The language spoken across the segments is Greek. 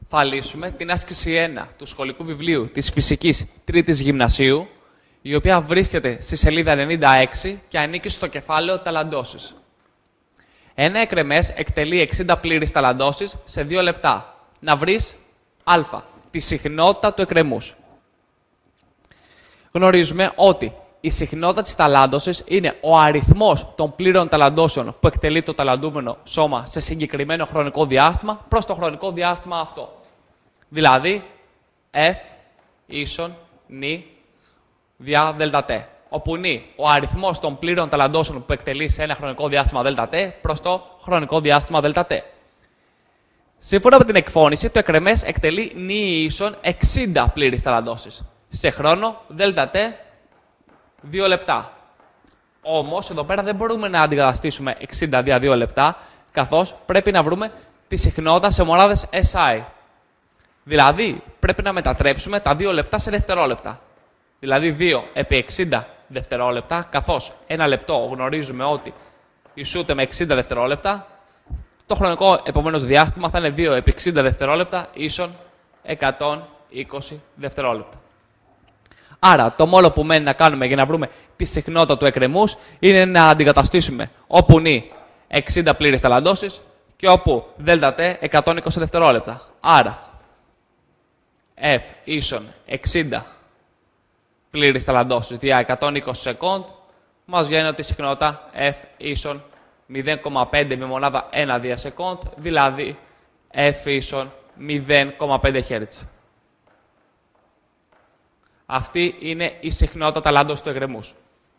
θα λύσουμε την άσκηση 1 του σχολικού βιβλίου της φυσικής 3ης γυμνασίου, η οποία βρίσκεται στη σελίδα 96 και ανήκει στο κεφάλαιο ταλαντώσεις. Ένα εκρεμές εκτελεί 60 πλήρεις ταλαντώσεις σε 2 λεπτά. Να βρεις α. Τη συχνότητα του εκρεμούς. Γνωρίζουμε ότι η συχνότητα της ταλάντωσης είναι ο αριθμός των πλήρων ταλαντώσεων που εκτελεί το ταλαντούμενο σώμα σε συγκεκριμένο χρονικό διάστημα προς το χρονικό διάστημα αυτό. Δηλαδή, F ίσον νη δια ΔΤ. Όπου νη ο αριθμός των πλήρων ταλαντώσεων που εκτελεί σε ένα χρονικό διάστημα ΔΤ προς το χρονικό διάστημα ΔΤ. Σύμφωνα με την εκφώνηση, το εκρεμές εκτελεί νη ίσον 60 πλήρεις ταλαντώσεις σε χρόνο ΔΤ 2 λεπτά. Όμως, εδώ πέρα δεν μπορούμε να αντικαταστήσουμε 60 δια 2 λεπτά, καθώς πρέπει να βρούμε τη συχνότητα σε μονάδες SI. Δηλαδή, πρέπει να μετατρέψουμε τα 2 λεπτά σε δευτερόλεπτα. Δηλαδή, 2 επί 60 δευτερόλεπτα, καθώς 1 λεπτό γνωρίζουμε ότι ισούται με 60 δευτερόλεπτα, το χρονικό επομένως διάστημα θα είναι 2 επί 60 δευτερόλεπτα ίσον 120 δευτερόλεπτα. Άρα, το μόνο που μένει να κάνουμε για να βρούμε τη συχνότητα του εκρεμούς είναι να αντικαταστήσουμε όπου νη 60 πλήρες ταλαντώσεις και όπου ΔΤ 120 δευτερόλεπτα. Άρα, F ίσον 60 πλήρες ταλαντώσεις δια 120 σεκόντ μας βγαίνει ότι η συχνότητα F ίσον 0,5 με μονάδα 1 δια σεκόντ, δηλαδή F ίσον 0,5 Hz. Αυτή είναι η συχνότητα ταλάντωσης του εκρεμούς.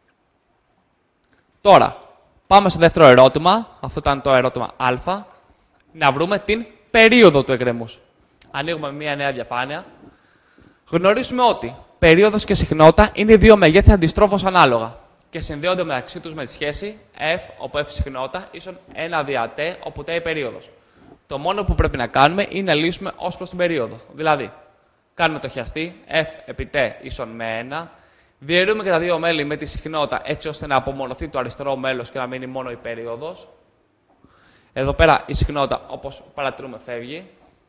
Τώρα, πάμε στο δεύτερο ερώτημα. Αυτό ήταν το ερώτημα Α. Να βρούμε την περίοδο του εκρεμούς. Ανοίγουμε μία νέα διαφάνεια. Γνωρίζουμε ότι περίοδος και συχνότητα είναι δύο μεγέθη αντιστρόφως ανάλογα και συνδέονται μεταξύ τους με τη σχέση F, όπου F συχνότητα, ίσον 1 δια T, όπου T η περίοδος. Το μόνο που πρέπει να κάνουμε είναι να λύσουμε ως προς την περίοδο. Δηλαδή, κάνουμε το χιαστή F επί T ίσον με 1. Διαιρούμε και τα δύο μέλη με τη συχνότητα έτσι ώστε να απομονωθεί το αριστερό μέλος και να μείνει μόνο η περίοδος. Εδώ πέρα η συχνότητα, όπως παρατηρούμε, φεύγει.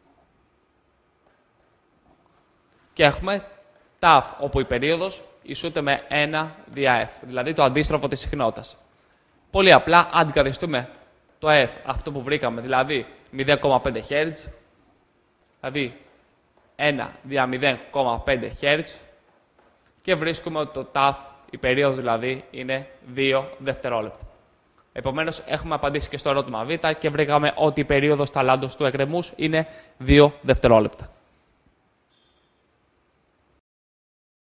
Και έχουμε ταφ, όπου η περίοδος ισούται με 1 δια F, δηλαδή το αντίστροφο της συχνότητας. Πολύ απλά αντικαθιστούμε το F, αυτό που βρήκαμε, δηλαδή 0,5 Hz, δηλαδή 1 δια 0,5 Hz και βρίσκουμε ότι το ταφ, η περίοδος δηλαδή, είναι 2 δευτερόλεπτα. Επομένως, έχουμε απαντήσει και στο ερώτημα Β και βρήκαμε ότι η περίοδος ταλάντωσης του εκρεμούς είναι 2 δευτερόλεπτα.